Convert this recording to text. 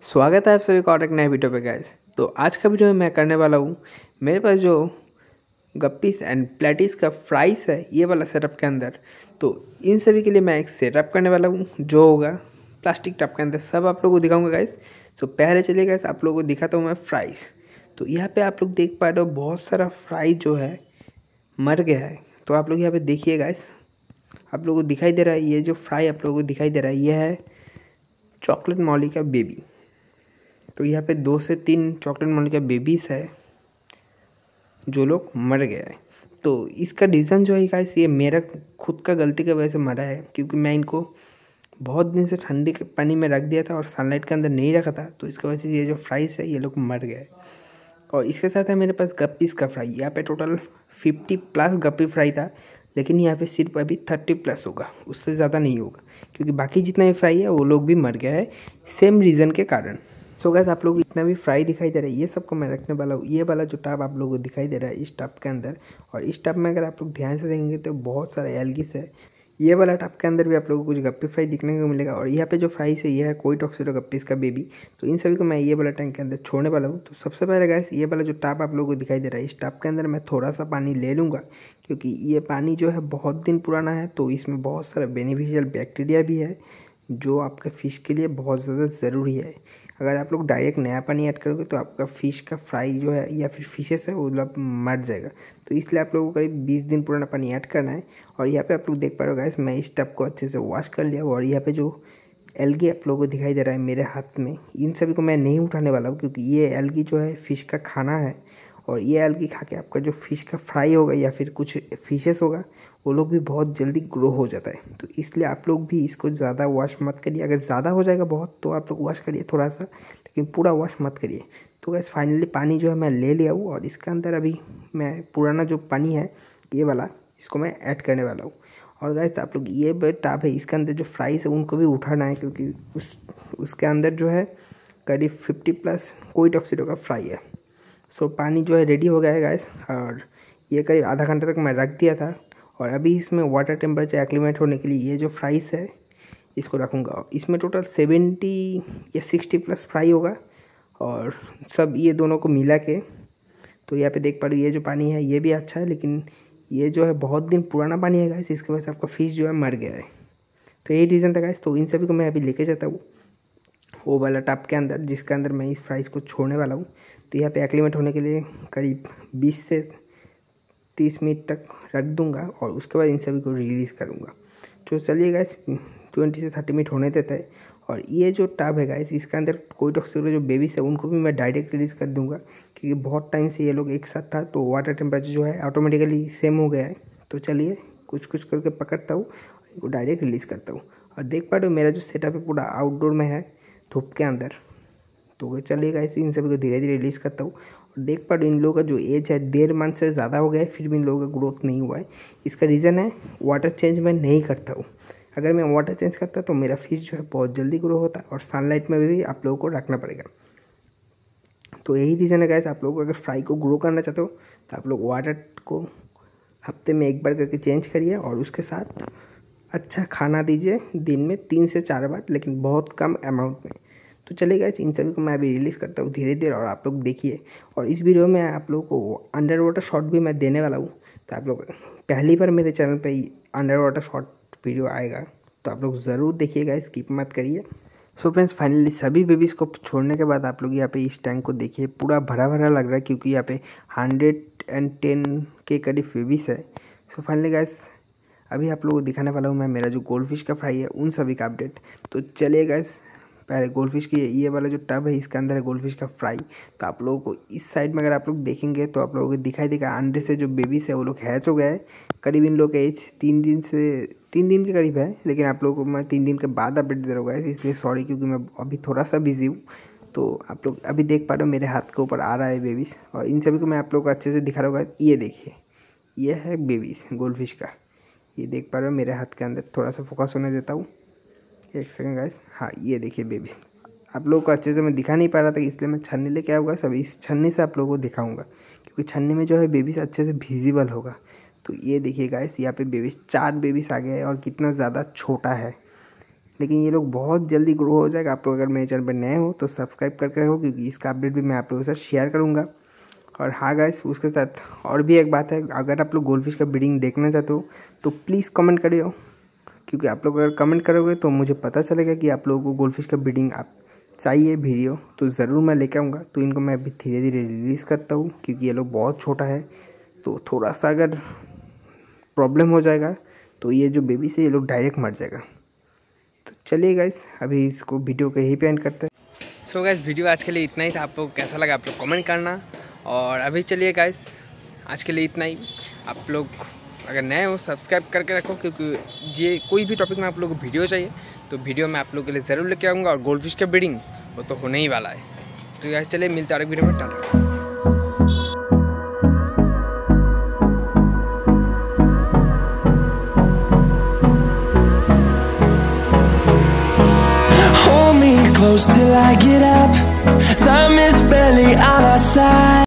स्वागत है आप सभी का और एक नए वीडियो पे गाइस। तो आज का वीडियो में मैं करने वाला हूँ, मेरे पास जो गप्पीस एंड प्लेटिस का फ्राइज है ये वाला सेटअप के अंदर। तो इन सभी के लिए मैं एक सेटअप करने वाला हूँ जो होगा प्लास्टिक टब के अंदर, सब आप लोगों को दिखाऊंगा गाइस। तो पहले चलिए गाइस आप लोगों को दिखाता हूँ मैं फ्राइज। तो यहाँ पे आप लोग देख पा रहे हो बहुत सारा फ्राइज जो है मर गया है। तो आप लोग यहाँ पे देखिए गाइस, आप लोगों को दिखाई दे रहा है ये जो फ्राई आप लोगों को दिखाई दे रहा है ये है चॉकलेट मॉली का बेबी। तो यहाँ पे 2 से 3 चॉकलेट मॉली का बेबीज है जो लोग मर गया है। तो इसका रीज़न जो है गाइस ये मेरा खुद का गलती की वजह से मरा है, क्योंकि मैं इनको बहुत दिन से ठंडे के पानी में रख दिया था और सनलाइट के अंदर नहीं रखा था। तो इसकी वजह से ये जो फ्राइज है ये लोग मर गए। और इसके साथ है मेरे पास गप्पीज़ का फ्राई। यहाँ पे टोटल 50+ गप्पी फ्राई था, लेकिन यहाँ पे सिर्फ अभी 30+ होगा, उससे ज़्यादा नहीं होगा, क्योंकि बाकी जितना भी फ्राई है वो लोग भी मर गया है सेम रीज़न के कारण। सो गाइस आप लोग इतना भी फ्राई दिखाई दे रहा है ये सबको मैं रखने वाला हूँ ये वाला जो टब आप लोगों को दिखाई दे रहा है इस टब के अंदर। और इस टब में अगर आप लोग ध्यान से देखेंगे तो बहुत सारे एल्गीस है। ये वाला टब के अंदर भी आप लोगों को कुछ गप्पी फ्राई दिखने को मिलेगा। और यहाँ पे जो फ्राइज है ये है कोई टॉक्सिडो गप्पीज का बेबी। तो इन सभी को मैं ये वाला टैंक के अंदर छोड़ने वाला हूँ। तो सबसे पहले गाइस ये वाला जो टब आप लोगों को दिखाई दे रहा है इस टब के अंदर मैं थोड़ा सा पानी ले लूँगा, क्योंकि ये पानी जो है बहुत दिन पुराना है। तो इसमें बहुत सारा बेनिफिशियल बैक्टीरिया भी है जो आपके फ़िश के लिए बहुत ज़्यादा ज़रूरी है। अगर आप लोग डायरेक्ट नया पानी ऐड करोगे तो आपका फ़िश का फ्राई जो है या फिर फिशेस है वो मतलब मर जाएगा। तो इसलिए आप लोगों को करीब 20 दिन पुराना पानी ऐड करना है। और यहाँ पे आप लोग देख पा रहे हो गाइस मैं इस टब को अच्छे से वॉश कर लिया। और यहाँ पे जो एल्गी आप लोगों को दिखाई दे रहा है मेरे हाथ में, इन सभी को मैं नहीं उठाने वाला हूँ, क्योंकि ये एल्गी जो है फ़िश का खाना है। और ये एल्गी खा के आपका जो फ़िश का फ्राई होगा या फिर कुछ फिशेस होगा वो लोग भी बहुत जल्दी ग्रो हो जाता है। तो इसलिए आप लोग भी इसको ज़्यादा वॉश मत करिए। अगर ज़्यादा हो जाएगा बहुत तो आप लोग वॉश करिए थोड़ा सा, लेकिन पूरा वॉश मत करिए। तो गैस फाइनली पानी जो है मैं ले लिया हूँ और इसके अंदर अभी मैं पुराना जो पानी है ये वाला इसको मैं ऐड करने वाला हूँ। और गैस आप लोग ये टब है इसके अंदर जो फ्राइज है उनको भी उठाना है, क्योंकि उसके अंदर जो है करीब 50+ कोई टॉक्सिडो का फ्राई है। सो पानी जो है रेडी हो गया है गैस, और ये करीब आधा घंटे तक मैं रख दिया था। और अभी इसमें वाटर टेम्परेचर एक्लिमेट होने के लिए ये जो फ्राइज है इसको रखूँगा। इसमें टोटल 70 या 60+ फ्राई होगा और सब ये दोनों को मिला के। तो यहाँ पे देख पा रहे हो ये जो पानी है ये भी अच्छा है, लेकिन ये जो है बहुत दिन पुराना पानी है गाइस, इसकी वजह से आपका फ़िश जो है मर गया है। तो यही रीज़न था गाइस। तो इन सभी को मैं अभी लेके जाता हूँ वो वाला टब के अंदर जिसके अंदर मैं इस फ्राइज को छोड़ने वाला हूँ। तो यहाँ पे एक्लिमेट होने के लिए करीब 20 से 30 मिनट तक रख दूँगा और उसके बाद इन सभी को रिलीज़ करूँगा। तो चलिए गाइस 20 से 30 मिनट होने देता है। और ये जो टब है गाइस इसके अंदर कोई टॉक्सिडो जो बेबीज है उनको भी मैं डायरेक्ट रिलीज़ कर दूँगा, क्योंकि बहुत टाइम से ये लोग एक साथ था तो वाटर टेम्परेचर जो है ऑटोमेटिकली सेम हो गया है। तो चलिए कुछ कुछ करके पकड़ता हूँ, इनको डायरेक्ट रिलीज़ करता हूँ। और देख पा रहे हो मेरा जो सेटअप है पूरा आउटडोर में है, धूप के अंदर। तो चलिए गाइस इन सभी को धीरे धीरे रिलीज़ करता हूँ। और देख पा रहे इन लोगों का जो एज है 1.5 मंथ से ज़्यादा हो गया है, फिर भी इन लोगों का ग्रोथ नहीं हुआ है। इसका रीज़न है वाटर चेंज मैं नहीं करता हूँ। अगर मैं वाटर चेंज करता तो मेरा फिश जो है बहुत जल्दी ग्रो होता है और सनलाइट में भी आप लोगों को रखना पड़ेगा। तो यही रीज़न है गाइस, आप लोग अगर फ्राई को ग्रो करना चाहते हो तो आप लोग वाटर को हफ्ते में 1 बार करके चेंज करिए और उसके साथ अच्छा खाना दीजिए दिन में 3 से 4 बार, लेकिन बहुत कम अमाउंट में। तो चलिए गाइस इन सभी को मैं अभी रिलीज़ करता हूँ धीरे धीरे और आप लोग देखिए। और इस वीडियो में आप लोगों को अंडर वाटर शॉट भी मैं देने वाला हूँ। तो आप लोग पहली बार मेरे चैनल पे अंडर वाटर शॉट वीडियो आएगा तो आप लोग ज़रूर देखिएगा, स्किप मत करिए। सो फ्रेंड्स फाइनली सभी बेबीज़ को छोड़ने के बाद आप लोग यहाँ पे इस टैंक को देखिए पूरा भरा भरा लग रहा है, क्योंकि यहाँ पे 110 के करीब बेबीज़ है। सो फाइनली गाइस अभी आप लोगों को दिखाने वाला हूँ मैं मेरा जो गोल्डफिश का फ्राई है उन सभी का अपडेट। तो चलिए गाइस पहले गोल्डफिश की ये वाला जो टब है इसके अंदर है गोल्डफिश का फ्राई। तो आप लोगों को इस साइड में अगर आप लोग देखेंगे तो आप लोगों को दिखाई देगा अंडे से जो बेबीज है वो लोग हैच हो गए हैं। करीब इन लोग का एज 3 दिन के करीब है, लेकिन आप लोगों को मैं 3 दिन के बाद अपडेट दे रहा हूँ गाइस, इसलिए सॉरी, क्योंकि मैं अभी थोड़ा सा बिजी हूँ। तो आप लोग अभी देख पा रहे हो मेरे हाथ के ऊपर आ रहा है बेबीज, और इन सभी को मैं आप लोग को अच्छे से दिखा रहा हूँ। ये देखिए ये है बेबीज गोल्डफिश का, ये देख पा रहे हो मेरे हाथ के अंदर। थोड़ा सा फोकस होने देता हूँ, 1 सेकंड गाइस। हाँ ये देखिए बेबी, आप लोगों को अच्छे से मैं दिखा नहीं पा रहा था इसलिए मैं छन्नी लेके आऊँगा, सभी इस छन्नी से आप लोगों को दिखाऊंगा, क्योंकि छन्नी में जो है बेबीज अच्छे से विजिबल होगा। तो ये देखिए गाइस यहाँ पे बेबीज 4 बेबीज आ गए हैं और कितना ज़्यादा छोटा है। लेकिन ये लोग बहुत जल्दी ग्रो हो जाएगा। आप लोग अगर मेरे चैनल पर नए हो तो सब्सक्राइब करके रहो, क्योंकि इसका अपडेट भी मैं आप लोगों के साथ शेयर करूँगा। और हाँ गाइस, उसके साथ और भी एक बात है, अगर आप लोग गोल्डफिश का ब्रीडिंग देखना चाहते हो तो प्लीज़ कमेंट करिए, क्योंकि आप लोग अगर कमेंट करोगे तो मुझे पता चलेगा कि आप लोगों को गोल्डफिश का ब्रीडिंग आप चाहिए वीडियो, तो ज़रूर मैं लेके आऊँगा। तो इनको मैं अभी धीरे धीरे रिलीज़ करता हूँ, क्योंकि ये लोग बहुत छोटा है, तो थोड़ा सा अगर प्रॉब्लम हो जाएगा तो ये जो बेबी से ये लोग डायरेक्ट मर जाएगा। तो चलिए गाइस, अभी इसको वीडियो को यहीं पे एंड करते हैं। सो गाइस, वीडियो आज के लिए इतना ही था। आप लोग कैसा लगा आप लोग कमेंट करना। और अभी चलिए गाइस, आज के लिए इतना ही। आप लोग अगर नए हो सब्सक्राइब करके रखो, क्योंकि ये कोई भी टॉपिक में आप लोगों को वीडियो चाहिए तो वीडियो मैं आप लोगों के लिए ज़रूर लेके आऊँगा। और गोल्डफिश का ब्रीडिंग वो तो होने ही वाला है। तो यार चलिए, मिलते हैं और एक वीडियो में। Tata. Hold me close till I get up. Time is barely on our side.